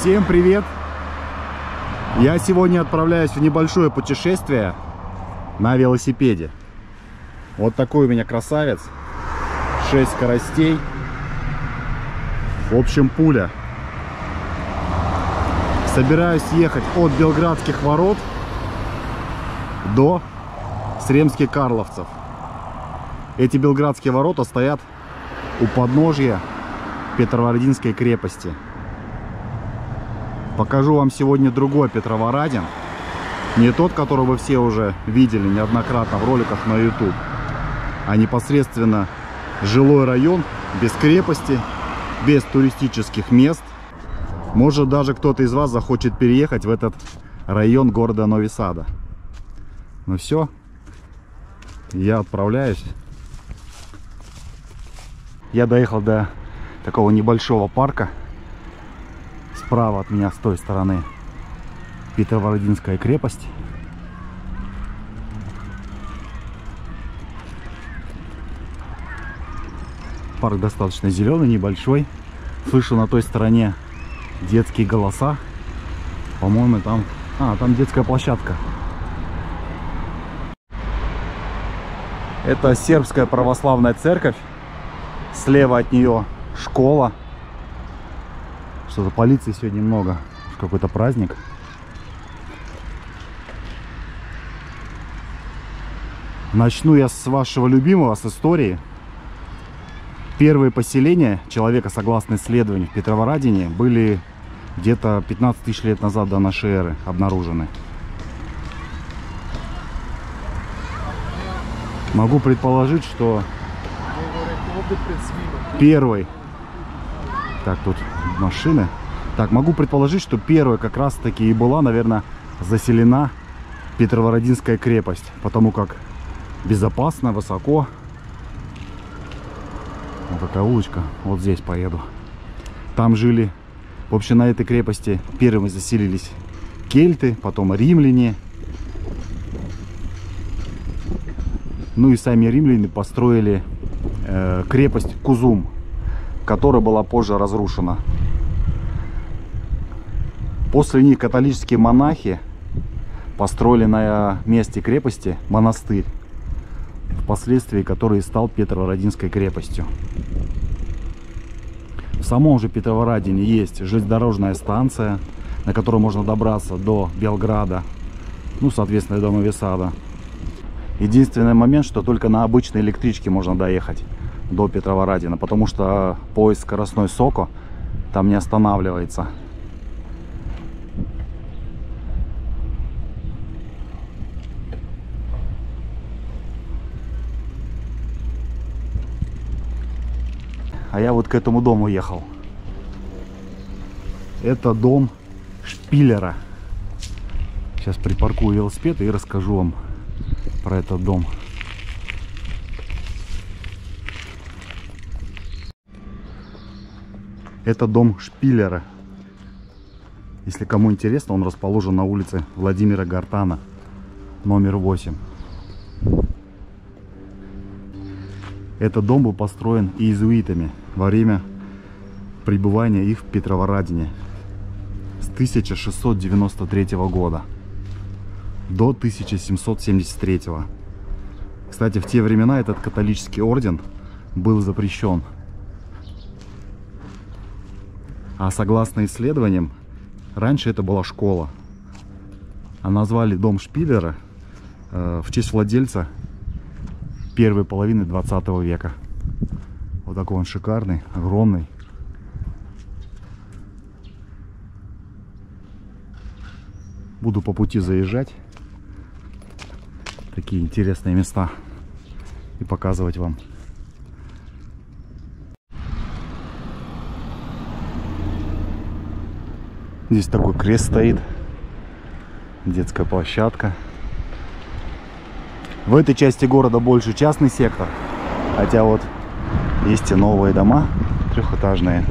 Всем привет! Я сегодня отправляюсь в небольшое путешествие на велосипеде. Вот такой у меня красавец. 6 скоростей. В общем, пуля. Собираюсь ехать от Белградских ворот до Сремских Карловцев. Эти Белградские ворота стоят у подножья Петровородинской крепости. Покажу вам сегодня другой Петроворадин. Не тот, который вы все уже видели неоднократно в роликах на YouTube, а непосредственно жилой район, без крепости, без туристических мест. Может, даже кто-то из вас захочет переехать в этот район города Нови Сада. Ну все, я отправляюсь. Я доехал до такого небольшого парка. Справа от меня, с той стороны, Петровородинская крепость. Парк достаточно зеленый, небольшой. Слышу на той стороне детские голоса. По-моему, там детская площадка. Это сербская православная церковь. Слева от нее школа. Что-то полиции сегодня много. Какой-то праздник. Начну я с вашего любимого, с истории. Первые поселения человека, согласно исследованию, в Петроворадине были где-то 15 тысяч лет назад до нашей эры обнаружены. Могу предположить, что первый... Так, тут машины. Так, могу предположить, что первая как раз таки и была, наверное, заселена Петровородинская крепость. Потому как безопасно, высоко. Вот такая улочка. Вот здесь поеду. Там жили, в общем, на этой крепости первыми заселились кельты, потом римляне. Ну и сами римляне построили крепость Кузум, которая была позже разрушена. После них католические монахи построили на месте крепости монастырь, впоследствии который стал Петровородинской крепостью. В самом же Петроворадине есть железнодорожная станция, на которой можно добраться до Белграда, ну, соответственно, до Нови Сада. Единственный момент, что только на обычной электричке можно доехать до Петроворадина, потому что поезд скоростной СОКО там не останавливается. А я вот к этому дому ехал. Это дом Шпиллера. Сейчас припаркую велосипед и расскажу вам про этот дом. Это дом Шпиллера. Если кому интересно, он расположен на улице Владимира Гартана, номер 8. Этот дом был построен иезуитами во время пребывания их в Петроворадине с 1693 года до 1773. Кстати, в те времена этот католический орден был запрещен. А согласно исследованиям, раньше это была школа. А назвали дом Шпиллера в честь владельца первой половины 20 века. Вот такой он шикарный, огромный. Буду по пути заезжать в такие интересные места и показывать вам. Здесь такой крест стоит, детская площадка. В этой части города больше частный сектор, хотя вот есть и новые дома трехэтажные.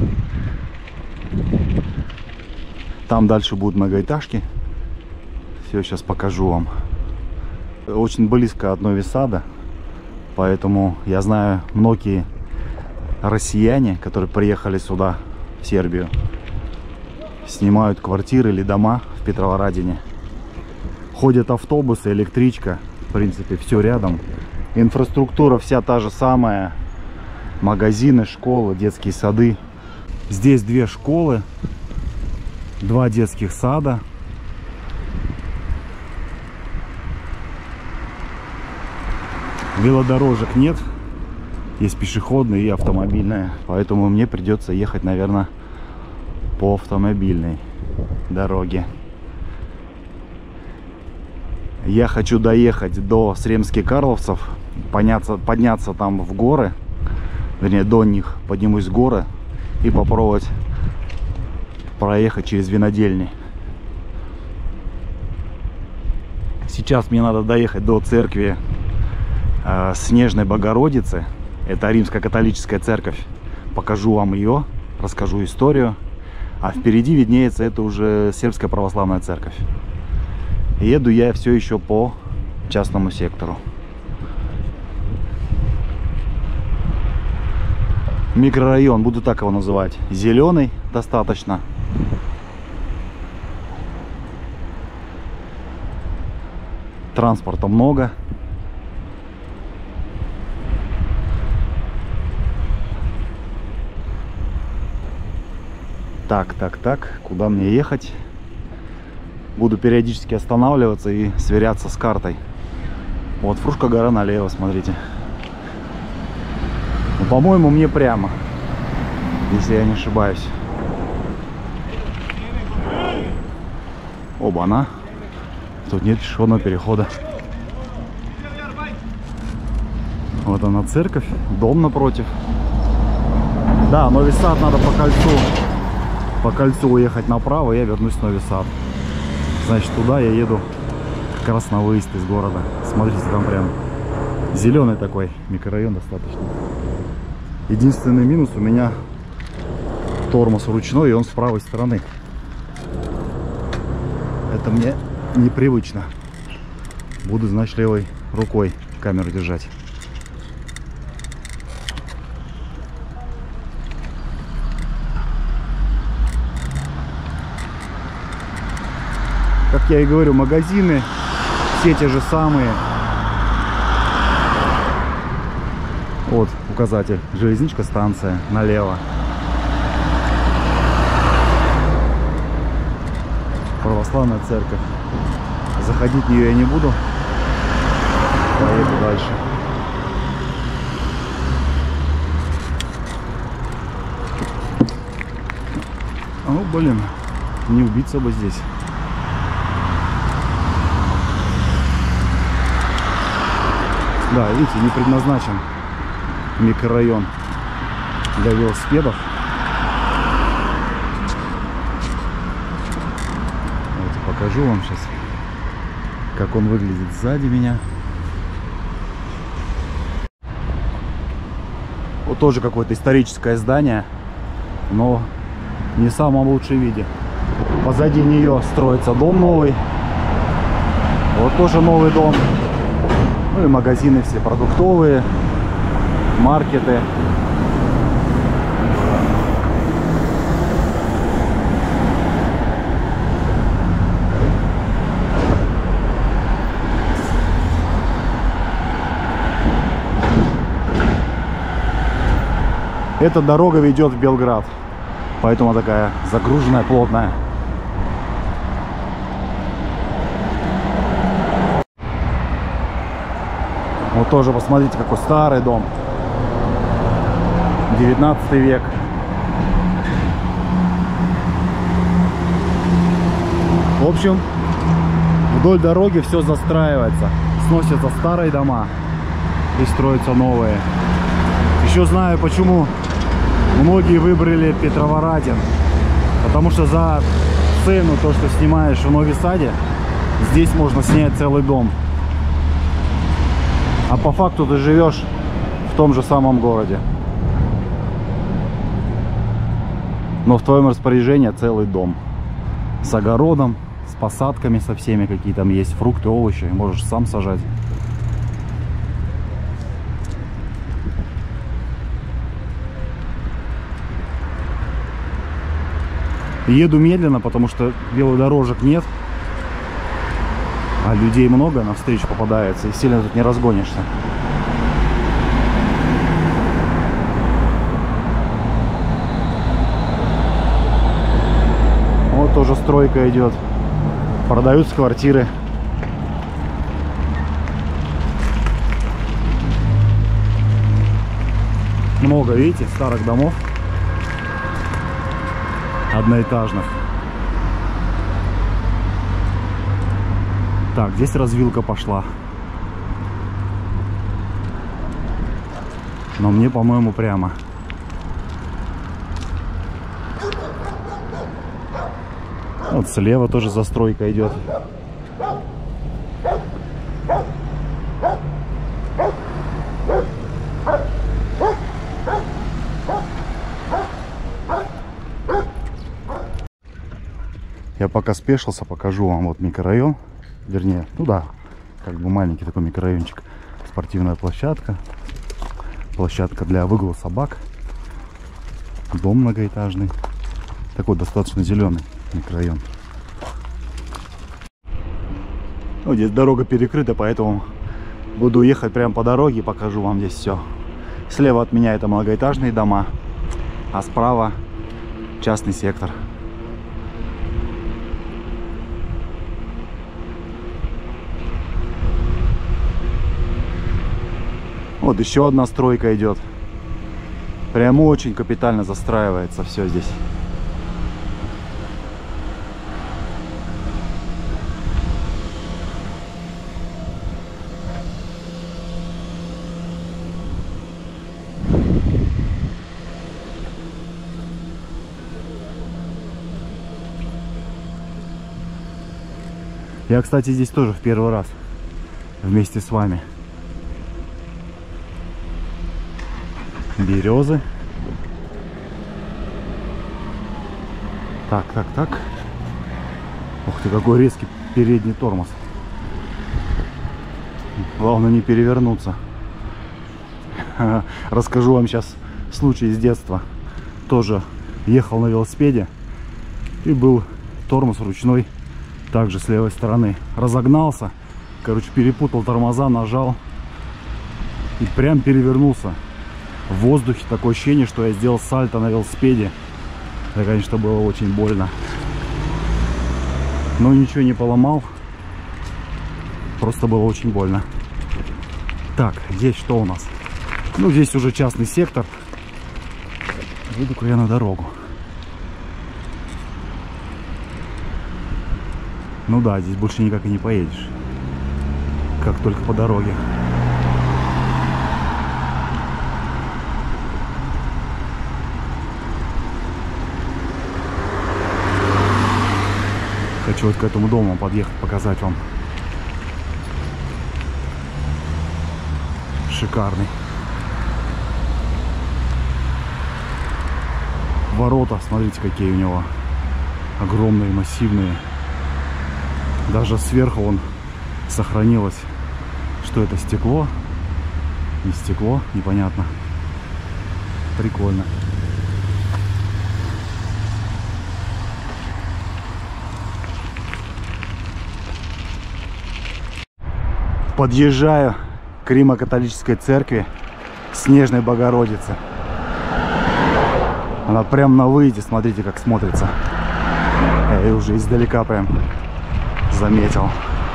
Там дальше будут многоэтажки. Все, сейчас покажу вам. Очень близко от Нови Сада, поэтому я знаю многие россияне, которые приехали сюда, в Сербию. снимают квартиры или дома в Петроворадине. Ходят автобусы, электричка. В принципе, все рядом. Инфраструктура вся та же самая. Магазины, школы, детские сады. Здесь 2 школы, 2 детских сада. Велодорожек нет. Есть пешеходные и автомобильные. Поэтому мне придется ехать, наверное, по автомобильной дороге. Я хочу доехать до Сремски-Карловцев, подняться там в горы, вернее до них поднимусь в горы и попробовать проехать через винодельни. Сейчас мне надо доехать до церкви Снежной Богородицы. Это римско-католическая церковь. Покажу вам ее, расскажу историю. А впереди виднеется это уже сербская православная церковь. Еду я все еще по частному сектору. Микрорайон, буду так его называть. Зеленый достаточно. Транспорта много. Так, куда мне ехать? Буду периодически останавливаться и сверяться с картой. Вот Фрушка гора налево, смотрите. Ну, по-моему, мне прямо, если я не ошибаюсь. Оба-на. Тут нет пешеходного перехода. Вот она церковь, дом напротив. Да, Новый Сад надо по кольцу уехать направо, и я вернусь в Новый Сад. Значит, туда я еду как раз на выезд из города. Смотрите, там прям зеленый такой микрорайон достаточно. Единственный минус, у меня тормоз ручной, и он с правой стороны. Это мне непривычно. Буду, значит, левой рукой камеру держать. Как я и говорю, магазины все те же самые. Вот указатель. Железничка, станция. Налево. Православная церковь. Заходить в нее я не буду. Поеду дальше. Ну, блин. Не убиться бы здесь. Да, видите, не предназначен микрорайон для велосипедов. Давайте покажу вам сейчас, как он выглядит сзади меня. Вот тоже какое-то историческое здание, но не в самом лучшем виде. Позади нее строится дом новый. Вот тоже новый дом. Ну и магазины все продуктовые, маркеты. Эта дорога ведет в Белград, поэтому такая загруженная, плотная. Вот тоже посмотрите, какой старый дом. 19 век. В общем, вдоль дороги все застраивается. Сносятся старые дома и строятся новые. Еще знаю, почему многие выбрали Петроворадин. Потому что за цену, то, что снимаешь в Нови Саде, здесь можно снять целый дом. А по факту ты живешь в том же самом городе. Но в твоем распоряжении целый дом. С огородом, с посадками со всеми, какие там есть фрукты, овощи. Можешь сам сажать. Еду медленно, потому что велодорожек нет. А людей много навстречу попадается, и сильно тут не разгонишься. Вот тоже стройка идет. Продаются квартиры. Много, видите, старых домов. Одноэтажных. Так, здесь развилка пошла. Но мне, по-моему, прямо. Вот слева тоже застройка идет. Я пока спешился, покажу вам вот микрорайон. Вернее, ну да, как бы маленький такой микрорайончик. Спортивная площадка. Площадка для выгула собак. Дом многоэтажный. Такой достаточно зеленый микрорайон. Ну, здесь дорога перекрыта, поэтому буду ехать прямо по дороге и покажу вам здесь все. Слева от меня это многоэтажные дома, а справа частный сектор. Вот еще одна стройка идет. Прям очень капитально застраивается все здесь. Я, кстати, здесь тоже в первый раз вместе с вами. Березы. Так. Ух ты, какой резкий передний тормоз. Главное не перевернуться. Расскажу вам сейчас случай из детства. Тоже ехал на велосипеде и был тормоз ручной. Также с левой стороны. Разогнался. Короче, перепутал тормоза, нажал. И прям перевернулся. В воздухе такое ощущение, что я сделал сальто на велосипеде. Это, конечно, было очень больно. Но ничего не поломал. Просто было очень больно. Так, здесь что у нас? Ну, здесь уже частный сектор. Выйду-ка я на дорогу. Ну да, здесь больше никак и не поедешь. Как только по дороге. Хочу вот к этому дому подъехать, показать вам. Шикарный. Ворота, смотрите, какие у него. Огромные, массивные. Даже сверху вон сохранилось, что это стекло. Не стекло, непонятно. Прикольно. Подъезжаю к Римо-католической церкви Снежной Богородицы. Она прям на выезде, смотрите, как смотрится. Я ее уже издалека прям заметил.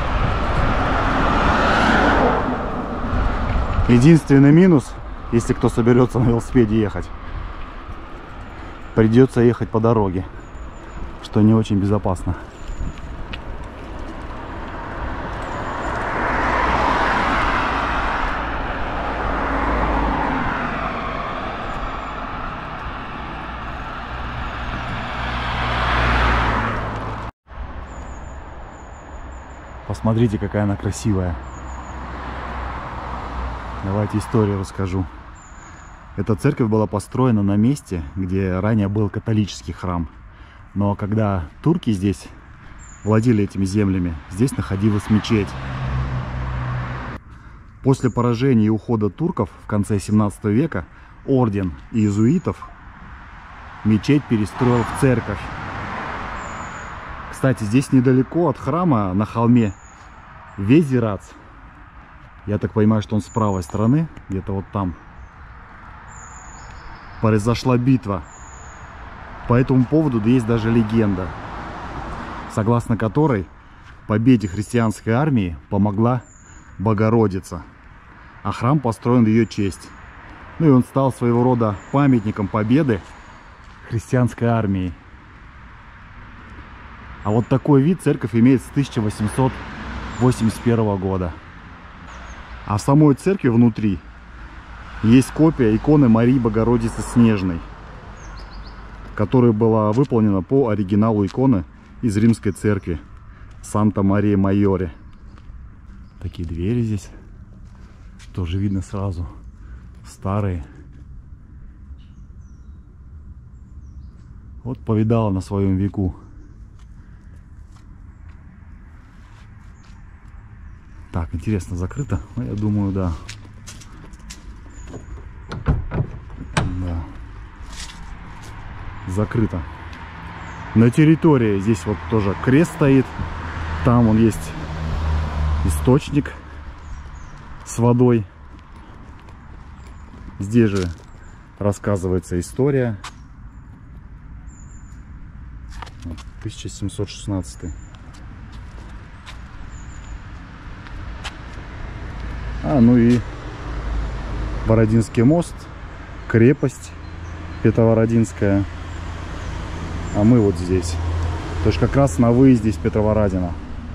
Единственный минус, если кто соберется на велосипеде ехать, придется ехать по дороге, что не очень безопасно. Посмотрите, какая она красивая. Давайте историю расскажу. Эта церковь была построена на месте, где ранее был католический храм. Но когда турки здесь владели этими землями, здесь находилась мечеть. После поражения и ухода турков в конце 17 века орден иезуитов мечеть перестроил в церковь. Кстати, здесь недалеко от храма на холме Везирац. Я так понимаю, что он с правой стороны, где-то вот там. Произошла битва. По этому поводу есть даже легенда, согласно которой победе христианской армии помогла Богородица, а храм построен в ее честь. Ну и он стал своего рода памятником победы христианской армии. А вот такой вид церковь имеет с 1881 года. А в самой церкви внутри есть копия иконы Марии Богородицы Снежной, которая была выполнена по оригиналу иконы из римской церкви Санта-Мария-Майоре. Такие двери здесь тоже видно сразу, старые. Вот повидала на своем веку. Так, интересно, закрыто? Ну, я думаю, да. Да. Закрыто. На территории здесь вот тоже крест стоит. Там он есть источник с водой. Здесь же рассказывается история. 1716. Ну и Бородинский мост, крепость Петровородинская. А мы вот здесь. То есть как раз на выезде из Петроворадина.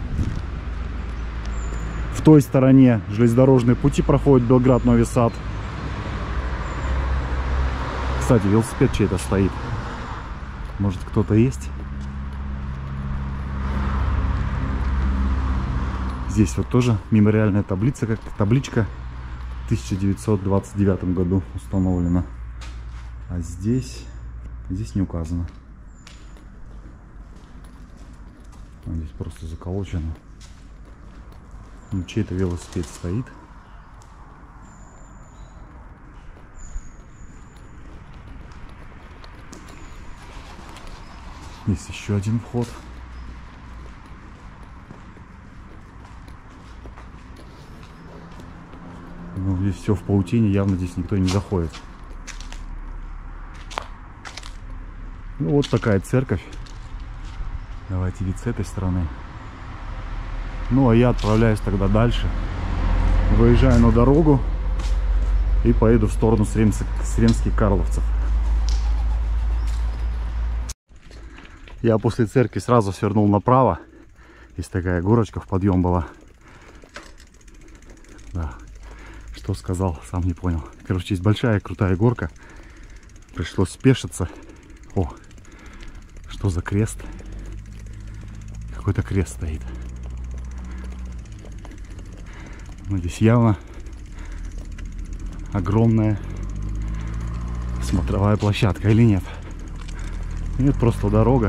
В той стороне железнодорожные пути проходят Белград-Новый Сад. Кстати, велосипед чей-то стоит. Может, кто-то есть? Здесь вот тоже мемориальная таблица, как табличка, в 1929 году установлена. А здесь не указано. Здесь просто заколочено. Ну, чей-то велосипед стоит. Есть еще один вход. Ну, здесь все в паутине, явно здесь никто не заходит. Ну, вот такая церковь. Давайте вид с этой стороны. Ну, а я отправляюсь тогда дальше. Выезжаю на дорогу и поеду в сторону Сремских Карловцев. Я после церкви сразу свернул направо. Здесь такая горочка в подъем была. Да. Что сказал, сам не понял. Короче, есть большая крутая горка. Пришлось спешиться. О, что за крест? Какой-то крест стоит. Ну, здесь явно огромная смотровая площадка или нет? Нет, просто дорога.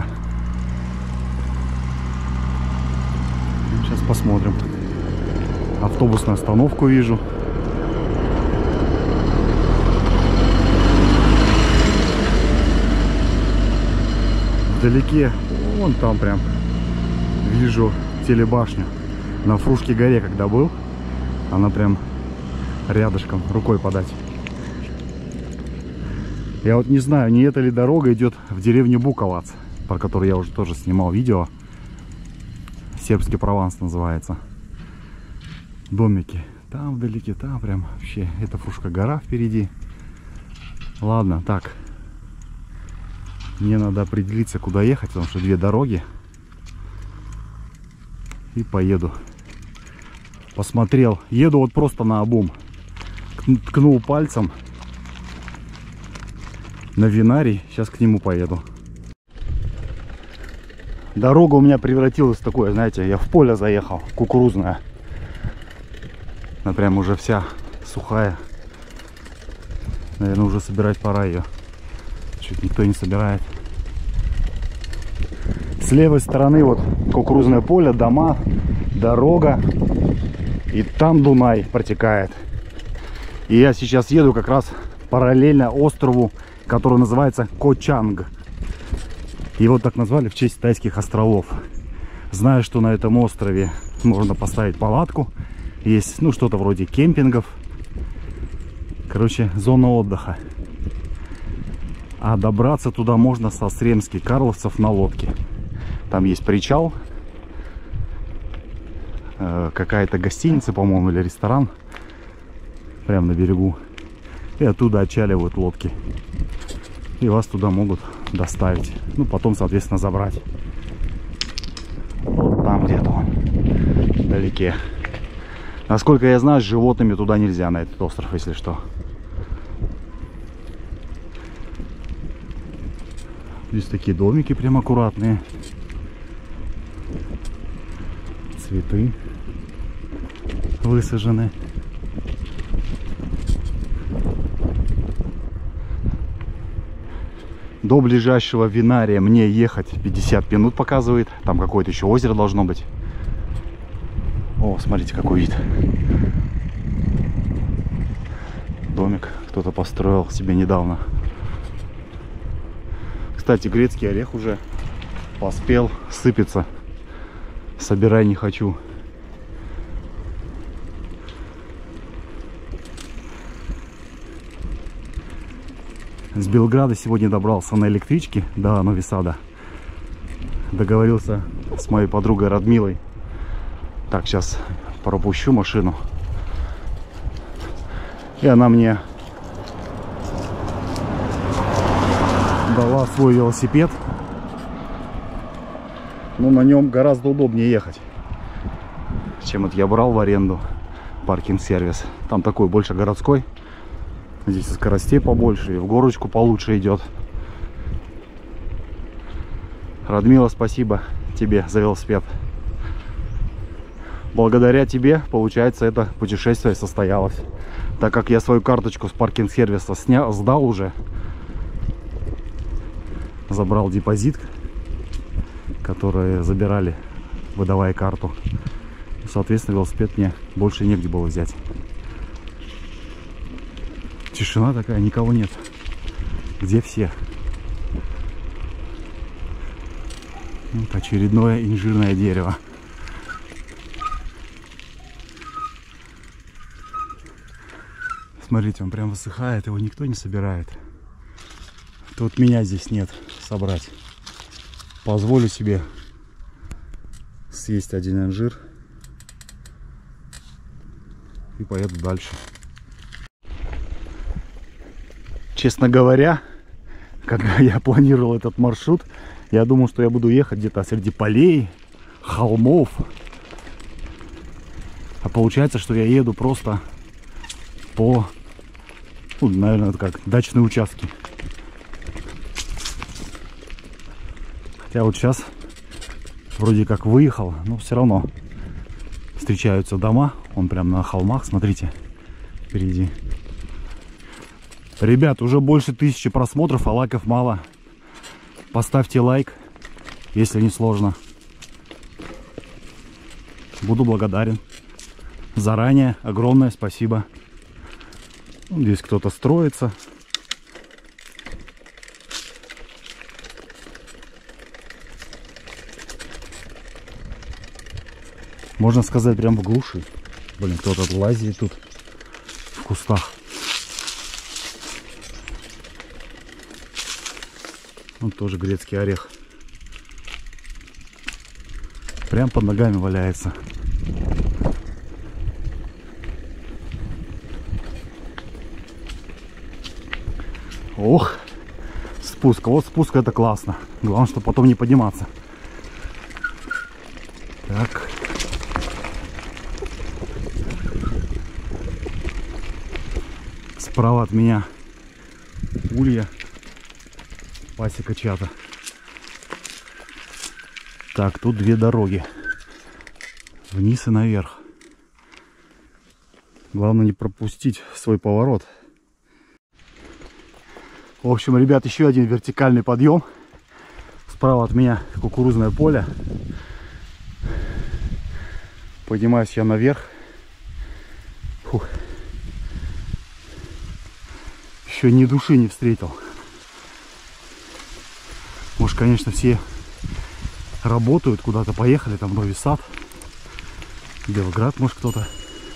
Сейчас посмотрим. Автобусную остановку вижу. Вдалеке, вон там прям вижу телебашню. На Фрушке горе когда был, она прям рядышком, рукой подать. Я вот не знаю, не эта ли дорога идет в деревню Буковац, про которую я уже тоже снимал видео. Сербский Прованс называется. Домики. Там вдалеке, там прям вообще. Это Фрушка гора впереди. Ладно, так. Мне надо определиться, куда ехать, потому что две дороги. И поеду. Посмотрел. Еду вот просто наобум. Ткнул пальцем на Винарий. Сейчас к нему поеду. Дорога у меня превратилась в такое, знаете, я в поле заехал, кукурузная. Она прям уже вся сухая. Наверное, уже собирать пора ее. Чуть никто не собирает. С левой стороны вот кукурузное поле, дома, дорога. И там Дунай протекает. И я сейчас еду как раз параллельно острову, который называется Кочанг. Его так назвали в честь тайских островов. Знаю, что на этом острове можно поставить палатку. Есть, ну, что-то вроде кемпингов. Короче, зона отдыха. А добраться туда можно со Сремских Карловцев на лодке. Там есть причал. Какая-то гостиница, по-моему, или ресторан. Прямо на берегу. И оттуда отчаливают лодки. И вас туда могут доставить. Ну, потом, соответственно, забрать. Вот там где-то он. Вдалеке. Насколько я знаю, с животными туда нельзя, на этот остров, если что. Здесь такие домики прям аккуратные. Цветы высажены. До ближайшего винария мне ехать 50 минут показывает. Там какое-то еще озеро должно быть. О, смотрите, какой вид. Домик кто-то построил себе недавно. Кстати, грецкий орех уже поспел сыпется. Собирай не хочу. С Белграда сегодня добрался на электричке до Нови Сада. Договорился с моей подругой Радмилой. Так, сейчас пропущу машину. И она мне дала свой велосипед. Но на нем гораздо удобнее ехать, чем это я брал в аренду. Паркинг-сервис. Там такой больше городской. Здесь скоростей побольше, и в горочку получше идет. Радмила, спасибо тебе за велосипед. Благодаря тебе, получается, это путешествие состоялось. Так как я свою карточку с паркинг-сервиса сдал уже. Забрал депозит, который забирали, выдавая карту. Соответственно, велосипед мне больше негде было взять. Тишина такая, никого нет. Где все? Вот очередное инжирное дерево. Смотрите, он прям высыхает, его никто не собирает. Тут меня здесь нет собрать. Позволю себе съесть один инжир и поеду дальше. Честно говоря, когда я планировал этот маршрут, я думал, что я буду ехать где-то среди полей, холмов. А получается, что я еду просто по, ну, наверное, это как дачные участки. Хотя вот сейчас вроде как выехал, но все равно встречаются дома. Он прям на холмах, смотрите, впереди. Ребят, уже больше 1000 просмотров, а лайков мало. Поставьте лайк, если не сложно. Буду благодарен. Заранее огромное спасибо. Здесь кто-то строится. Можно сказать, прям в глуши. Блин, кто-то лазит тут в кустах. Вот тоже грецкий орех. Прям под ногами валяется. Ох, спуск. Вот спуск, это классно. Главное, чтобы потом не подниматься. Так. Справа от меня улья. Пасека чата. Так, тут две дороги. Вниз и наверх. Главное не пропустить свой поворот. В общем, ребят, еще один вертикальный подъем. Справа от меня кукурузное поле. Поднимаюсь я наверх. Фух. Еще ни души не встретил. Может, конечно, все работают, куда-то поехали, там Новый Сад, Белград, может, кто-то.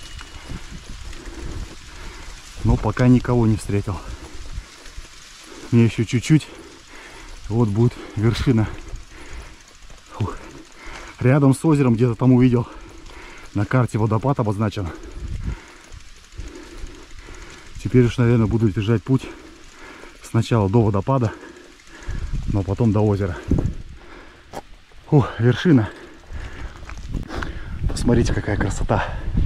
Но пока никого не встретил. Мне еще чуть-чуть, вот будет вершина. Фух. Рядом с озером где-то там увидел, на карте водопад обозначен. Теперь уж, наверное, буду держать путь сначала до водопада, но потом до озера. Фух, вершина. Посмотрите, какая красота.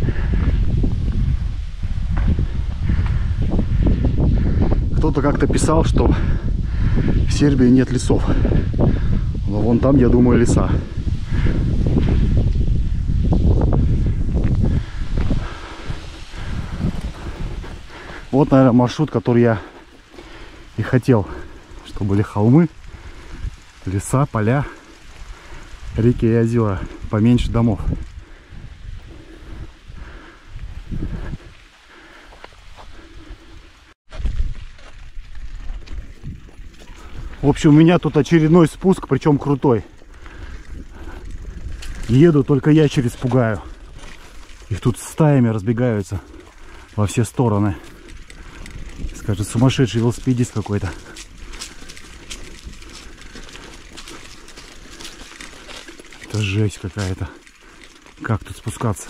Кто-то как-то писал, что в Сербии нет лесов. Но вон там, я думаю, леса. Вот, наверное, маршрут, который я и хотел. Чтобы были холмы, леса, поля, реки и озера. Поменьше домов. В общем, у меня тут очередной спуск, причем крутой. Еду, только ящериц пугаю. Их тут стаями разбегаются во все стороны. Скажет, сумасшедший велосипедист какой-то. Это жесть какая-то. Как тут спускаться?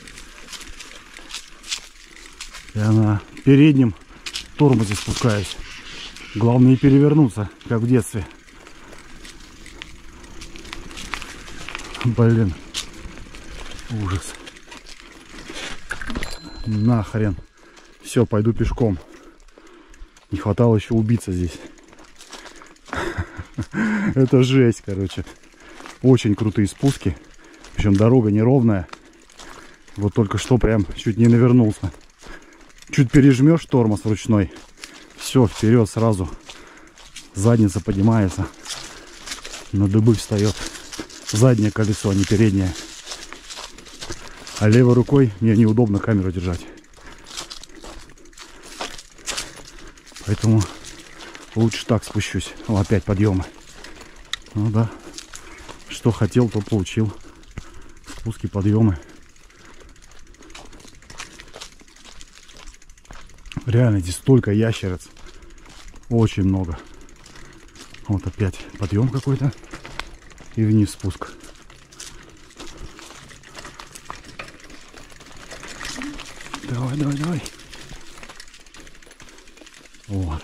Я на переднем тормозе спускаюсь. Главное не перевернуться, как в детстве. Блин. Ужас. Нахрен. Все, пойду пешком. Не хватало еще убиться здесь. Это жесть, короче. Очень крутые спуски. Причем дорога неровная. Вот только что прям чуть не навернулся. Чуть пережмешь тормоз ручной. Все, вперед сразу. Задница поднимается. На дыбы встает. Заднее колесо, а не переднее. А левой рукой мне неудобно камеру держать. Поэтому лучше так спущусь. О, опять подъемы. Ну да. Что хотел, то получил. Спуски, подъемы. Реально, здесь столько ящериц. Очень много. Вот опять подъем какой-то. И вниз спуск. Давай, давай, давай. Вот.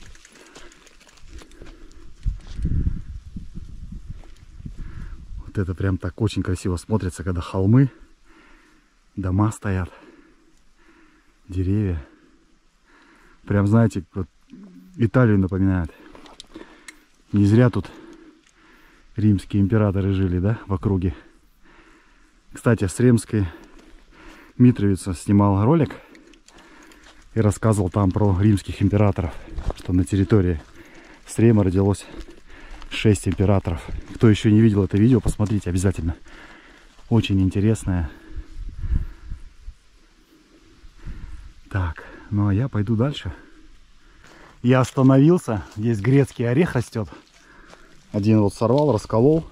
Вот это прям так очень красиво смотрится, когда холмы, дома стоят, деревья. Прям, знаете, вот Италию напоминает. Не зря тут римские императоры жили, да, в округе. Кстати, с Римской Митровица снимал ролик и рассказывал там про римских императоров, что на территории Срема родилось 6 императоров. Кто еще не видел это видео, посмотрите обязательно. Очень интересное. Так, ну а я пойду дальше. Я остановился. Здесь грецкий орех растет. Один вот сорвал, расколол.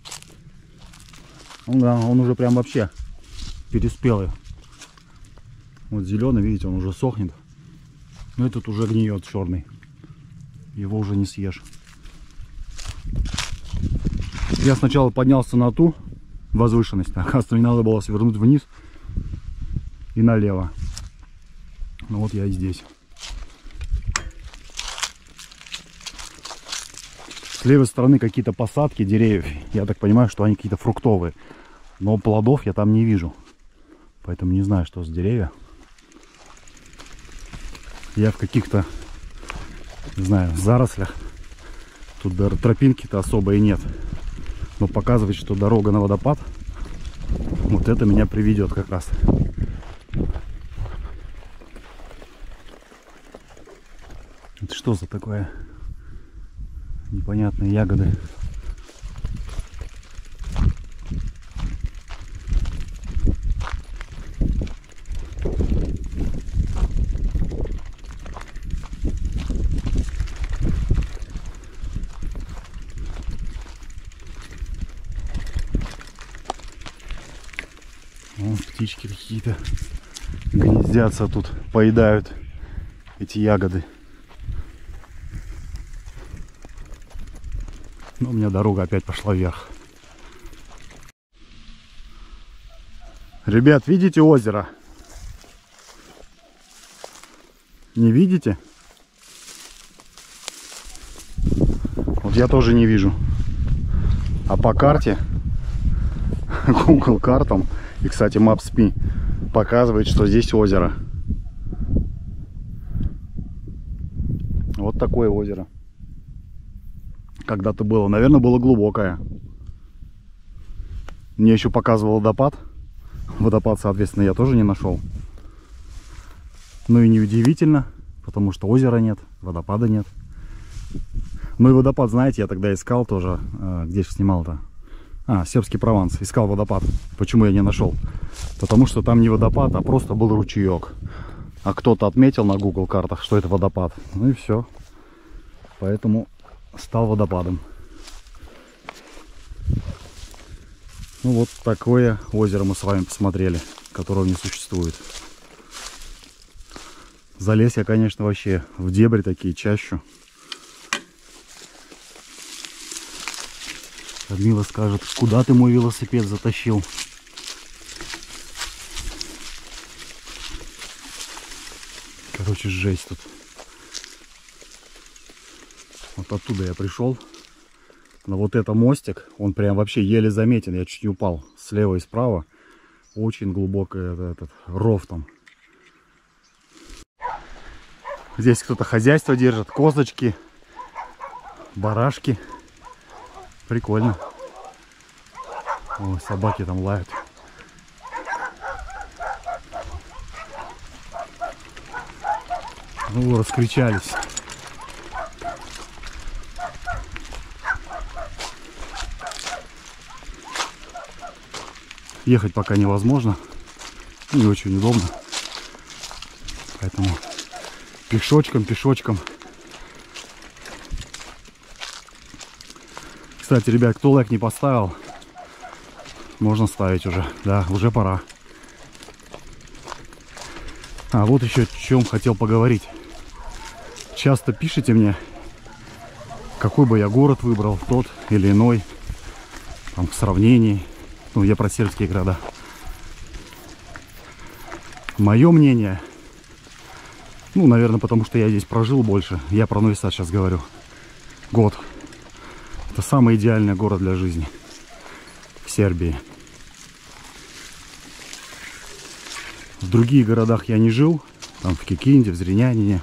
Ну да, он уже прям вообще переспелый. Вот зеленый, видите, он уже сохнет. Но этот уже гниет, черный. Его уже не съешь. Я сначала поднялся на ту возвышенность. Оказывается, мне надо было свернуть вниз и налево. Ну вот я и здесь. С левой стороны какие-то посадки деревьев. Я так понимаю, что они какие-то фруктовые. Но плодов я там не вижу. Поэтому не знаю, что за деревья. Я в каких-то, не знаю, зарослях. Тут даже тропинки-то особо и нет. Но показывает, что дорога на водопад. Вот это меня приведет как раз. Это что за такое? Непонятные ягоды. Вон птички какие-то гнездятся тут, поедают эти ягоды. Но у меня дорога опять пошла вверх. Ребят, видите озеро? Не видите? Вот я тоже не вижу. А по карте, Google картам, и, кстати, Maps.me показывает, что здесь озеро. Вот такое озеро. Когда-то было, наверное, было глубокое. Мне еще показывал водопад. Водопад, соответственно, я тоже не нашел. Ну и неудивительно, потому что озера нет, водопада нет. Ну и водопад, знаете, я тогда искал тоже, где же снимал-то? Сербский Прованс. Искал водопад. Почему я не нашел? Потому что там не водопад, а просто был ручеек. А кто-то отметил на Google картах, что это водопад. Ну и все. Поэтому стал водопадом. Ну вот такое озеро мы с вами посмотрели, которого не существует. Залез я, конечно, вообще в дебри такие, чащу. Людмила скажет, куда ты мой велосипед затащил? Короче, жесть тут. Вот оттуда я пришел. Но вот это мостик, он прям вообще еле заметен. Я чуть не упал. Слева и справа очень глубокий этот ров там. Здесь кто-то хозяйство держит. Козочки, барашки. Прикольно. О, собаки там лают. Ну, раскричались. Ехать пока невозможно. Не очень удобно. Поэтому пешочком. Кстати, ребят, кто лайк не поставил, можно ставить уже. Да, уже пора. Вот еще о чем хотел поговорить. Часто пишите мне, какой бы я город выбрал, тот или иной, там, в сравнении. Ну, я про сербские города. Мое мнение, ну, наверное, потому что я здесь прожил больше. Я про Нови Сад сейчас говорю. Год. Это самый идеальный город для жизни в Сербии. В других городах я не жил. Там в Кикинде, в Зрянянине.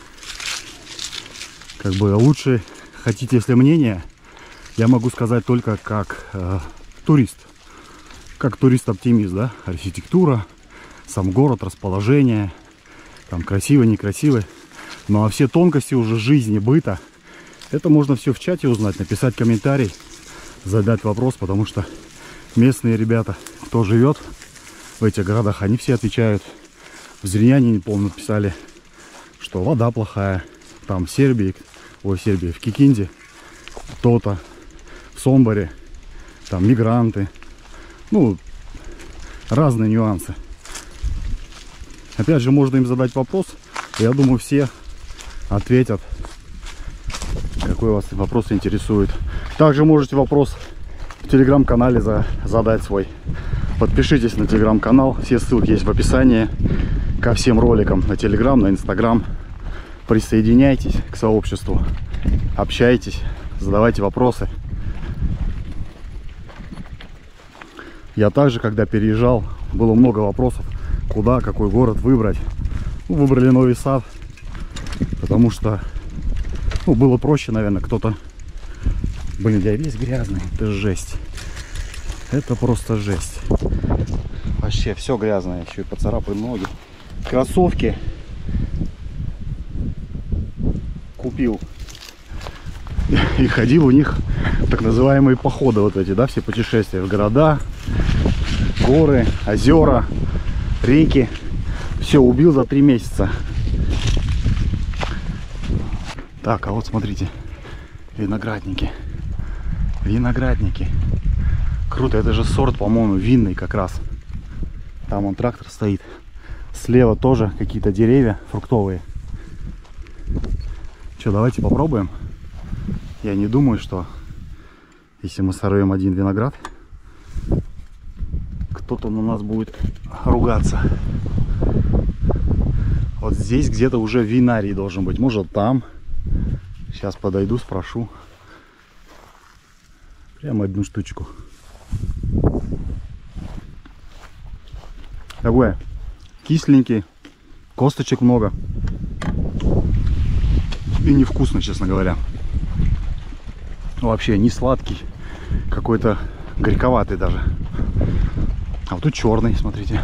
Как бы лучше, хотите, если мнение, я могу сказать только как турист. Как турист-оптимист, да? Архитектура, сам город, расположение, там красивый, некрасивый. Ну а все тонкости уже жизни, быта, это можно все в чате узнать, написать комментарий, задать вопрос, потому что местные ребята, кто живет в этих городах, они все отвечают. В Зрянянине, помню, писали, что вода плохая. Там в Сербии, в Кикинде то-то, в Сомборе, там мигранты. Ну, разные нюансы. Опять же, можно им задать вопрос. Я думаю, все ответят, какой вас вопрос интересует. Также можете вопрос в телеграм-канале задать свой. Подпишитесь на телеграм-канал. Все ссылки есть в описании ко всем роликам на телеграм, на инстаграм. Присоединяйтесь к сообществу. Общайтесь, задавайте вопросы. Я также, когда переезжал, было много вопросов, куда, какой город выбрать. Ну, выбрали Нови Сад, потому что было проще, наверное. Кто-то... Блин, я весь грязный. Это жесть. Это просто жесть. Вообще все грязное. Еще и поцарапаю ноги. Кроссовки купил. И ходил у них так называемые походы вот эти, да, все путешествия в города, горы, озера, реки. Все убил за 3 месяца. Так, а вот смотрите, виноградники. Виноградники. Круто, это же сорт, по-моему, винный как раз. Там вон трактор стоит. Слева тоже какие-то деревья фруктовые. Что, давайте попробуем. Я не думаю, что если мы сорвем один виноград, кто-то на нас будет ругаться. Вот здесь где-то уже винарий должен быть. Может там. Сейчас подойду, спрошу. Прямо одну штучку. Такой кисленький. Косточек много. И невкусно, честно говоря. Вообще не сладкий. Какой-то горьковатый даже. А вот тут черный, смотрите.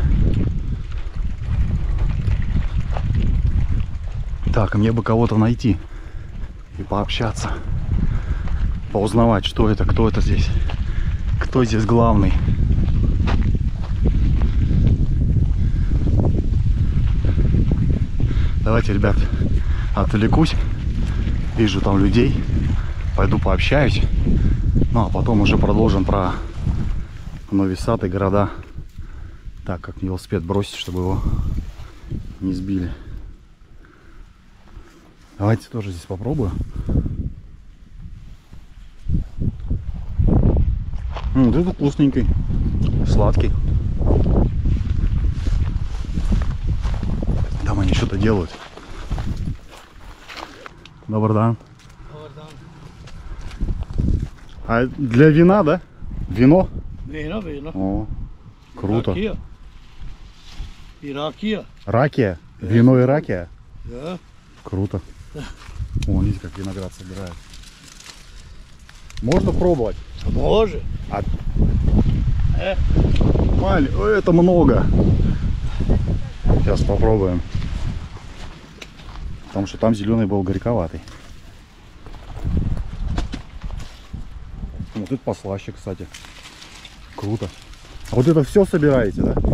Так, мне бы кого-то найти и пообщаться, поузнавать, что это, кто это здесь, кто здесь главный. Давайте, ребят, отвлекусь, вижу там людей, пойду пообщаюсь, ну а потом уже продолжим про Нови Сад и города. Так, как мне велосипед бросить, чтобы его не сбили. Давайте тоже здесь попробую. Вот это вкусненький, сладкий. Там они что-то делают. Добрый день. А для вина, да? Вино? Вино. О, круто. Ракия. И ракия. Ракия? Вино и ракия? Да. Круто. О, видите, как виноград собирают. Можно пробовать? Может. Маль, это много. Сейчас попробуем. Потому что там зеленый был горьковатый. Вот это послаще, кстати. Круто. А вот это все собираете, да?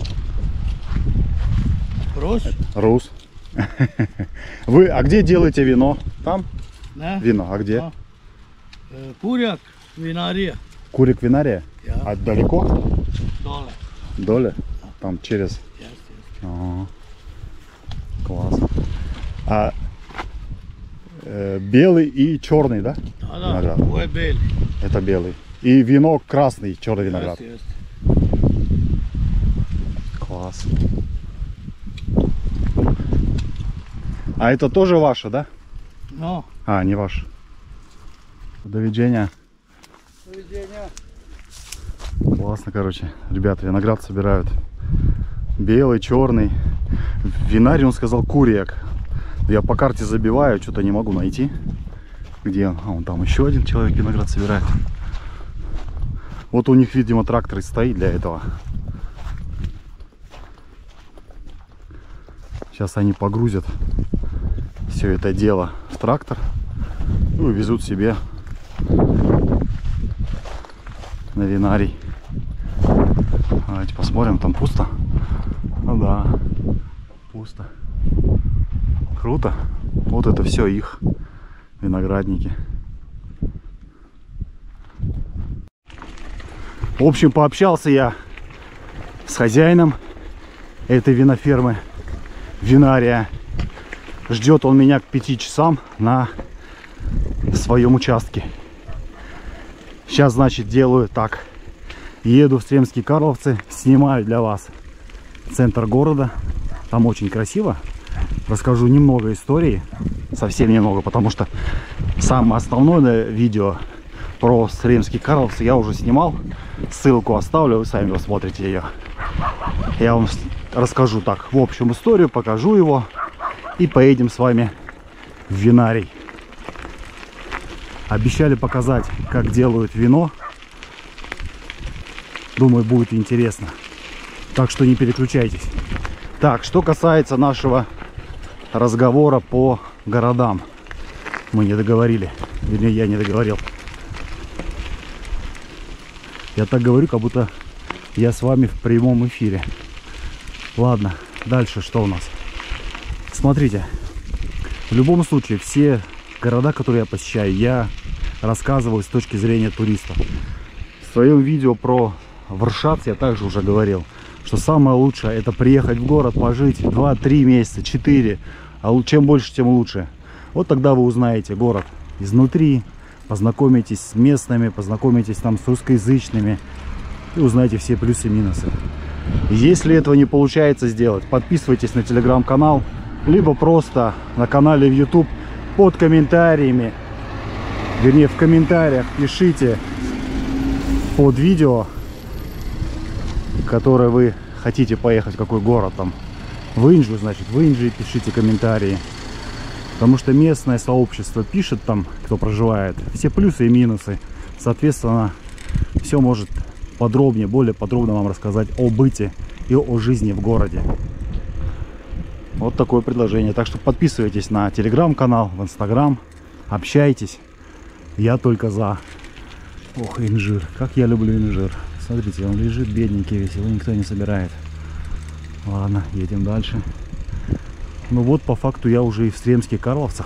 Рус? Рус. Вы, а где делаете вино? Там? Да. Вино, а где? Да. Куряк, винария. Курик винария? Я. А далеко? Доле. Доля? Там через... Ага. Класс. А белый и черный, да? Да, Виноград. да. Белый. Это белый. И вино красный, черный виноград. Есть. Класс. А это тоже ваше, да? Ну. А, не ваше. До видения. Классно, короче. Ребята, виноград собирают. Белый, черный. Винарий, он сказал, курьяк. Я по карте забиваю, что-то не могу найти. Где он? А, вон там еще один человек виноград собирает. Вот у них, видимо, трактор и стоит для этого. Сейчас они погрузят все это дело в трактор и увезут себе на винарий. Давайте посмотрим, там пусто. Ну да, пусто. Круто. Вот это все их виноградники. В общем, пообщался я с хозяином этой винофермы, винария. Ждет он меня к 5 часам на своем участке. Сейчас, значит, делаю так. Еду в Сремские Карловцы, снимаю для вас центр города. Там очень красиво. Расскажу немного истории, совсем немного, потому что самое основное видео про Сремские Карловцы я уже снимал. Ссылку оставлю, вы сами посмотрите ее. Я вам расскажу так, в общем, историю, покажу его и поедем с вами в винарий. Обещали показать, как делают вино. Думаю, будет интересно. Так что не переключайтесь. Так, что касается нашего разговора по городам. Мы не договорили. Вернее, я не договорил. Я так говорю, как будто я с вами в прямом эфире. Ладно, дальше что у нас? Смотрите, в любом случае, все города, которые я посещаю, я рассказываю с точки зрения туриста. В своем видео про Варшац я также уже говорил, что самое лучшее это приехать в город, пожить 2-3 месяца, 4, а чем больше, тем лучше. Вот тогда вы узнаете город изнутри, познакомитесь с местными, познакомитесь там с русскоязычными и узнаете все плюсы и минусы. Если этого не получается сделать, подписывайтесь на телеграм-канал, либо просто на канале в YouTube под комментариями, вернее в комментариях пишите под видео, которое вы хотите поехать, в какой город там. В Инджу, значит, в Инджи пишите комментарии. Потому что местное сообщество пишет там, кто проживает, все плюсы и минусы. Соответственно, все может подробнее, более подробно вам рассказать о быте и о жизни в городе. Вот такое предложение. Так что подписывайтесь на телеграм-канал, в инстаграм, общайтесь. Я только за. Ох, инжир. Как я люблю инжир. Смотрите, он лежит бедненький весь, его никто не собирает. Ладно, едем дальше. Ну вот, по факту я уже и в Сремских Карловцах.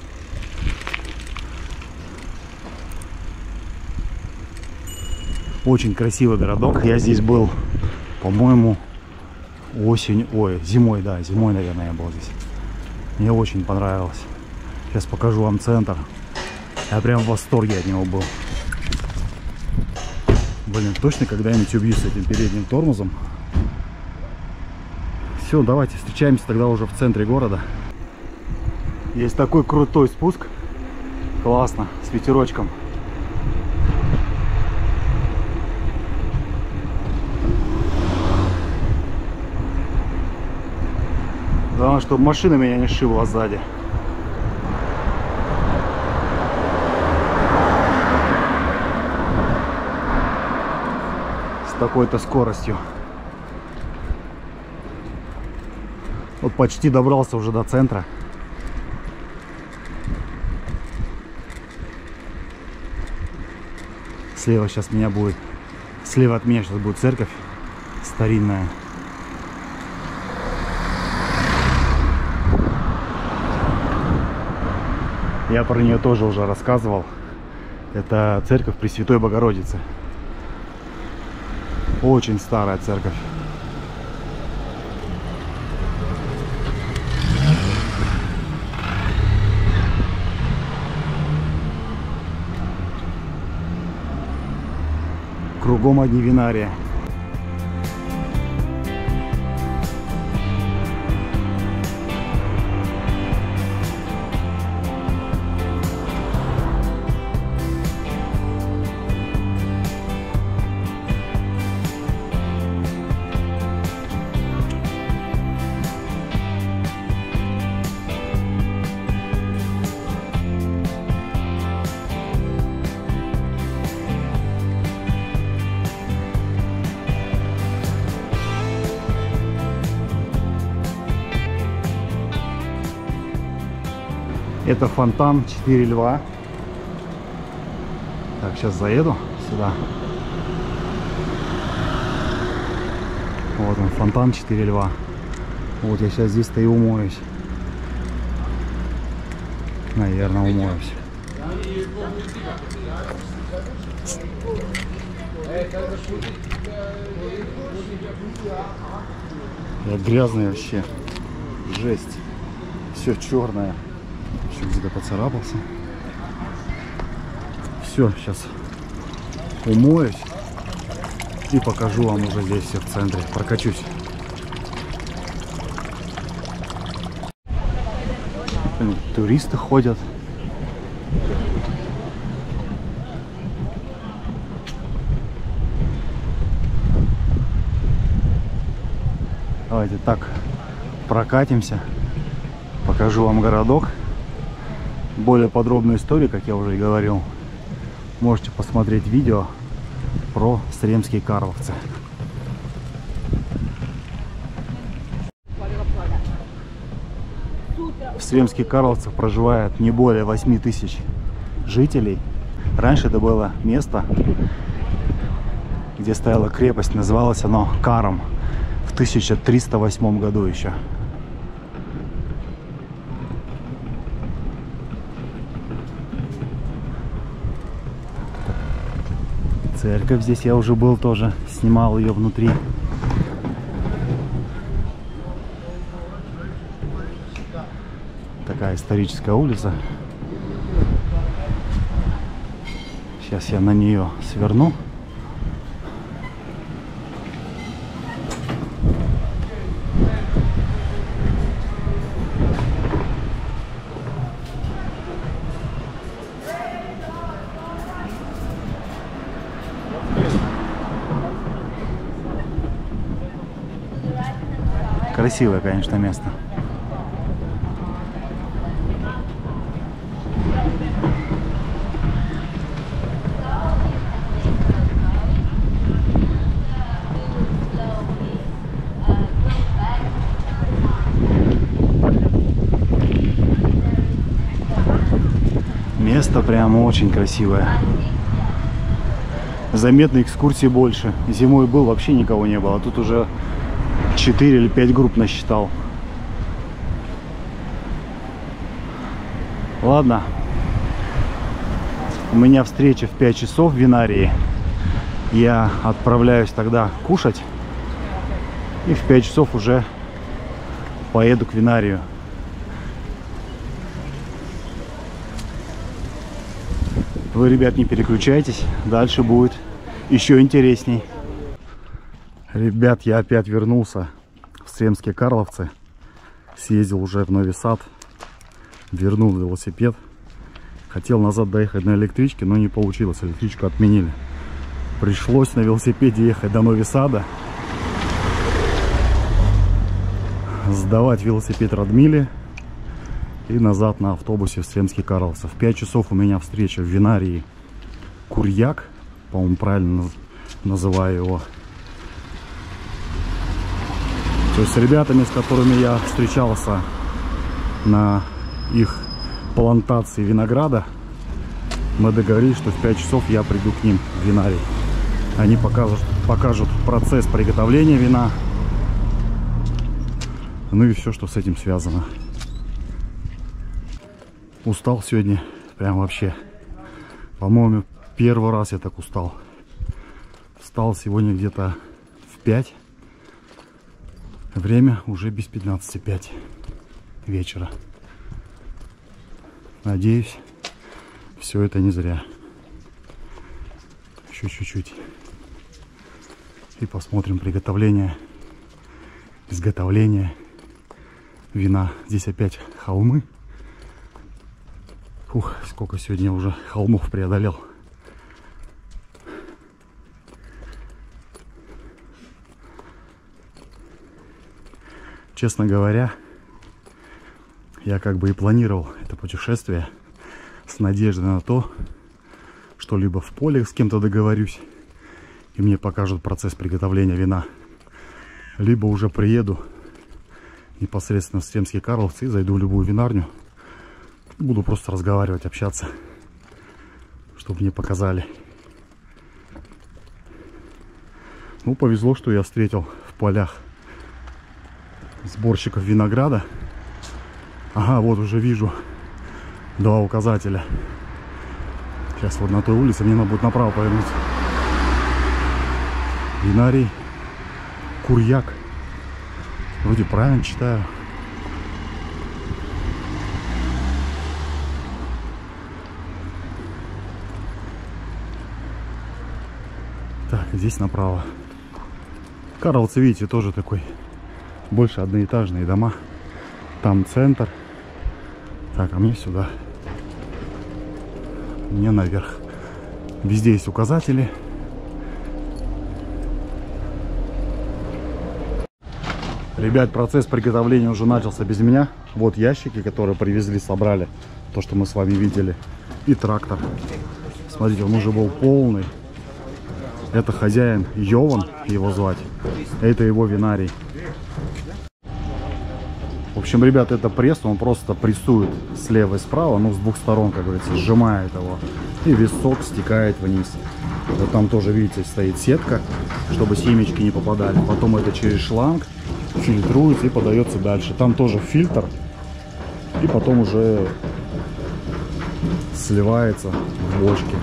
Очень красивый городок. Я здесь был, по-моему, осень, ой, зимой, да, зимой, наверное, я был здесь. Мне очень понравилось. Сейчас покажу вам центр. Я прям в восторге от него был. Блин, точно когда-нибудь убью с этим передним тормозом. Все, давайте встречаемся тогда уже в центре города. Есть такой крутой спуск. Классно, с ветерочком. Главное, чтобы машина меня не сшибла сзади. С такой-то скоростью. Вот почти добрался уже до центра. Слева сейчас меня будет, слева от меня сейчас будет церковь старинная. Я про нее тоже уже рассказывал. Это церковь Пресвятой Богородицы. Очень старая церковь. Кругом одни винарии. Это фонтан 4 льва. Так, сейчас заеду сюда. Вот он, фонтан 4 льва. Вот я сейчас здесь-то и умоюсь. Наверное, умоюсь. Я грязный вообще. Жесть. Все черное. Еще где-то поцарапался. Все, сейчас умоюсь и покажу вам уже здесь все в центре. Прокачусь. Туристы ходят. Давайте так прокатимся. Покажу вам городок. Более подробную историю, как я уже и говорил, можете посмотреть видео про Сремские Карловцы. В Сремских Карловцах проживает не более 8000 жителей. Раньше это было место, где стояла крепость. Называлось оно Каром. В 1308 году еще. Церковь здесь я уже был тоже, снимал ее внутри. такая историческая улица. Сейчас я на нее сверну. Красивое, конечно, место. Место прямо очень красивое. Заметно экскурсий больше. Зимой был, вообще никого не было. Тут уже 4 или 5 групп насчитал. Ладно. У меня встреча в 5 часов в винарии. Я отправляюсь тогда кушать. И в 5 часов уже поеду к винарию. Вы, ребят, не переключайтесь. Дальше будет еще интересней. Ребят, я опять вернулся в Сремские Карловцы. Съездил уже в Нови Сад. Вернул велосипед. Хотел назад доехать на электричке, но не получилось. Электричку отменили. Пришлось на велосипеде ехать до Нови Сада. Сдавать велосипед Радмиле. И назад на автобусе в Сремские Карловцы. В 5 часов у меня встреча в винарии Курьяк. По-моему, правильно называю его. То есть с ребятами, с которыми я встречался на их плантации винограда, мы договорились, что в 5 часов я приду к ним в винарий. Они покажут процесс приготовления вина. Ну и все, что с этим связано. Устал сегодня, прям вообще. По-моему, первый раз я так устал. Встал сегодня где-то в 5. Время уже без 15:05 вечера. Надеюсь, все это не зря. Еще чуть-чуть. И посмотрим приготовление, изготовление вина. Здесь опять холмы. Ух, сколько сегодня уже холмов преодолел. Честно говоря, я как бы и планировал это путешествие с надеждой на то, что либо в поле с кем-то договорюсь, и мне покажут процесс приготовления вина, либо уже приеду непосредственно в Сремские Карловцы и зайду в любую винарню. Буду просто разговаривать, общаться, чтобы мне показали. Ну, повезло, что я встретил в полях сборщиков винограда. Ага, вот уже вижу 2 указателя. Сейчас вот на той улице мне надо будет направо повернуть. Винарий Курьяк. Вроде правильно читаю. Так, здесь направо. Карловцы, видите, тоже такой больше одноэтажные дома. Там центр. Так, а мне сюда. Мне наверх. Везде есть указатели. Ребят, процесс приготовления уже начался без меня. Вот ящики, которые привезли, собрали. То, что мы с вами видели. И трактор. Смотрите, он уже был полный. Это хозяин Йован, его звать. Это его винарий. В общем, ребят, это пресс, он просто прессует слева и справа, ну, с двух сторон, как говорится, сжимает его. И весь сок стекает вниз. Вот там тоже, видите, стоит сетка, чтобы семечки не попадали. Потом это через шланг фильтруется и подается дальше. Там тоже фильтр. И потом уже сливается в бочке.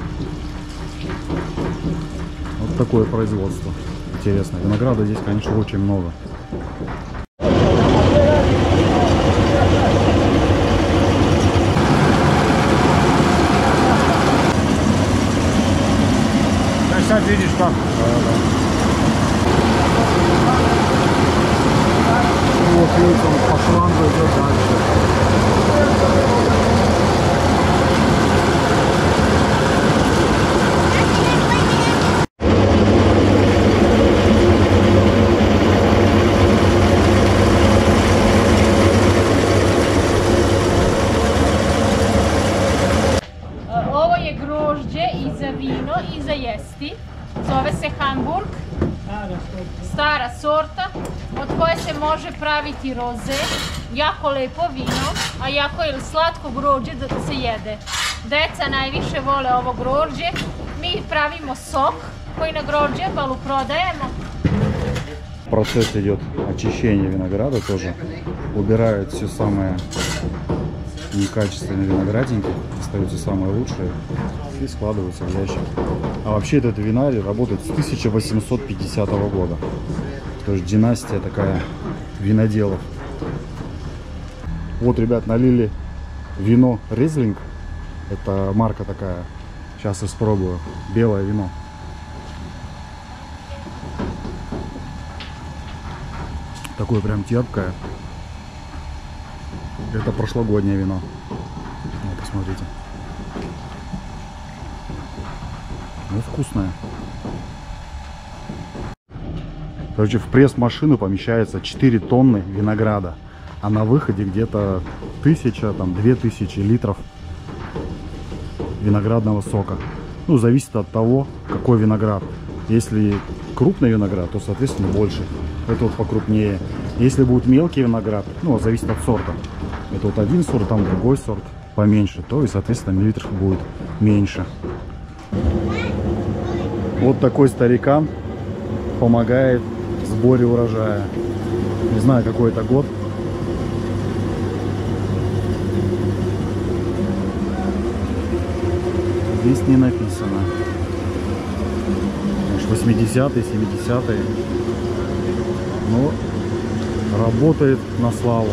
Вот такое производство. Интересно. Винограда здесь, конечно, очень много. видишь как? Вот видите, он по шлангу идет дальше. Ovo je grožđe i za vino i za jesti. Zove se Hamburg. Stara sorta od koje se može praviti roze. Jako lepo vino, a jako je slatko grožđe da se jede. Deca najviše vole ovo grožđe. Mi pravimo sok koji na grožđebalu prodajemo. Процесс идет очищения винограда тоже. Убирают все самое некачественные виноградинки, остаются самые лучшие и складываются в ящик. А вообще этот винарий работает с 1850 года. То есть династия такая виноделов. Вот, ребят, налили вино Ризлинг. Это марка такая. Сейчас испробую. Белое вино. Такое прям терпкое. Это прошлогоднее вино. Вот, посмотрите. Ну, вкусное. Короче, в пресс-машину помещается 4 тонны винограда. А на выходе где-то 1000, там 2000 литров виноградного сока. Ну, зависит от того, какой виноград. Если крупный виноград, то, соответственно, больше. Это вот покрупнее. Если будет мелкий виноград, ну, зависит от сорта. Это вот один сорт, там другой сорт поменьше, то и, соответственно, миллилитров будет меньше. Вот такой старикан помогает в сборе урожая. Не знаю, какой это год. Здесь не написано. 80-е, 70-е. Но работает на славу.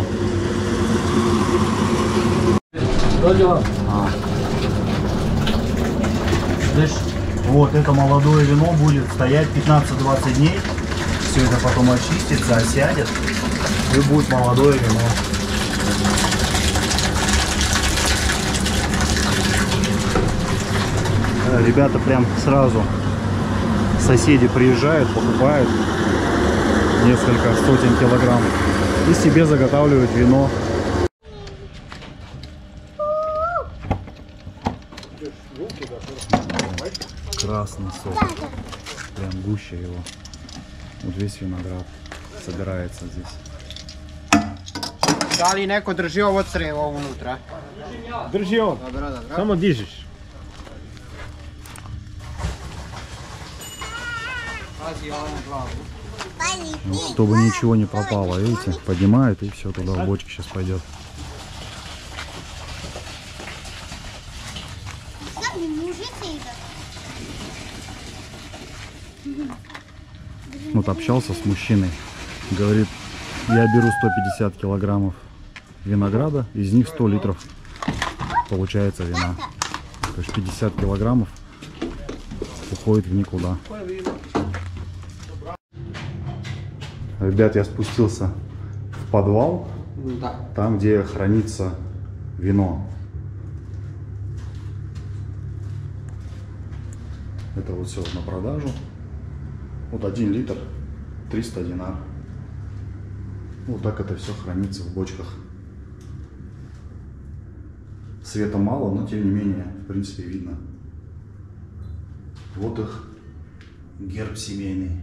Вот это молодое вино будет стоять 15-20 дней. Все это потом очистится, осядет. И будет молодое вино. Ребята прям сразу, соседи приезжают, покупают несколько сотен килограммов и себе заготавливают вино. Красный сок, прям гуще его. Вот весь виноград собирается здесь. Da li neko drži ovo crevo unutra? Drži on, Dobro, dobro. samo dižiš. Pazi ovo na glavu. Вот, чтобы ничего не пропало, видите, поднимают и все туда в бочке сейчас пойдет. Вот общался с мужчиной, говорит, я беру 150 килограммов винограда, из них 100 литров получается вина. То есть 50 килограммов уходит в никуда. Ребят, я спустился в подвал, там, где хранится вино. Это вот все на продажу. Вот 1 литр 300 динар. Вот так это все хранится в бочках. Света мало, но тем не менее, в принципе, видно. Вот их герб семейный.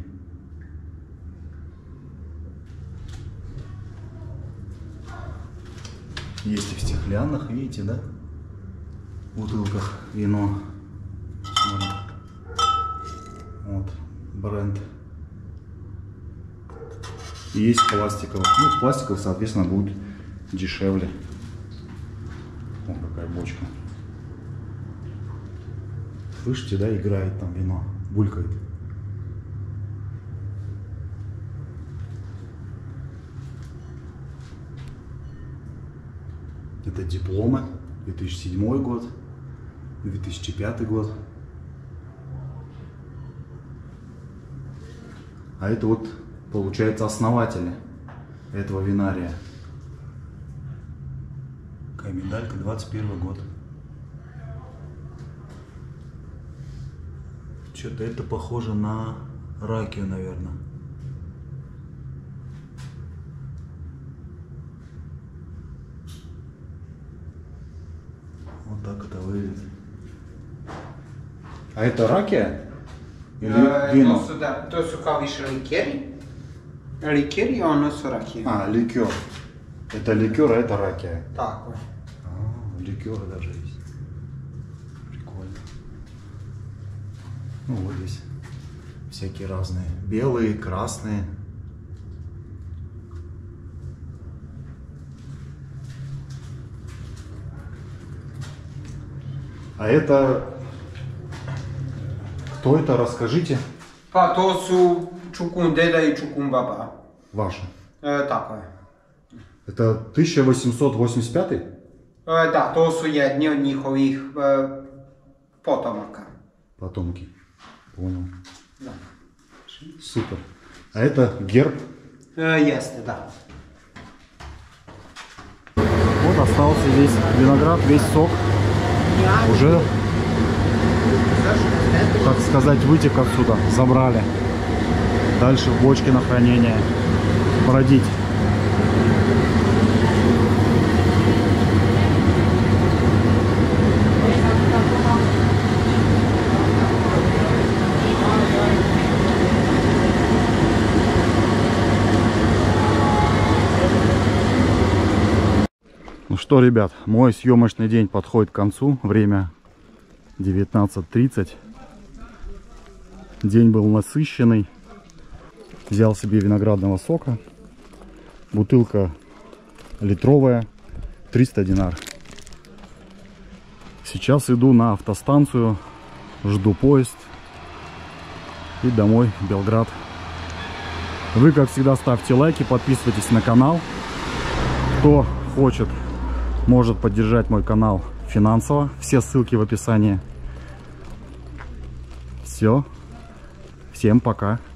Есть и в стеклянных, видите, да? В бутылках вино. Вот бренд. И есть пластиковых. Ну, пластиковых, соответственно, будет дешевле. Вот какая бочка. Слышите, да, играет там вино, булькает. Это дипломы. 2007 год, 2005 год. А это вот, получается, основатели этого винария. Какая медалька, 21 год. Что-то это похоже на ракию, наверное. Вот так это выглядит. А это ракия? Или вино? To su kao više likeri. Likeri, a ono su rakije. А, ликер. Это ликер, а это ракия. Tako je. А, ликеры даже есть. Прикольно. Ну вот здесь всякие разные. Белые, красные. А это... Кто это? Расскажите. Pa to su Čukun deda i Čukun baba. Ваше. Tako je. Это 1885? Da, to su jedni od njihovih potomaka. Потомки. Понял. Da. Супер. А это герб. Jeste, da. Вот остался весь виноград, весь сок. Уже, так сказать, вытек отсюда. Забрали. Дальше в бочке на хранение. Бродить. Ну что, ребят, мой съемочный день подходит к концу. Время 19:30. День был насыщенный. Взял себе виноградного сока. Бутылка литровая, 300 динар. Сейчас иду на автостанцию, жду поезд и домой, в Белград. Вы, как всегда, ставьте лайки, подписывайтесь на канал. Кто хочет, может поддержать мой канал финансово. Все ссылки в описании. Все. Всем пока.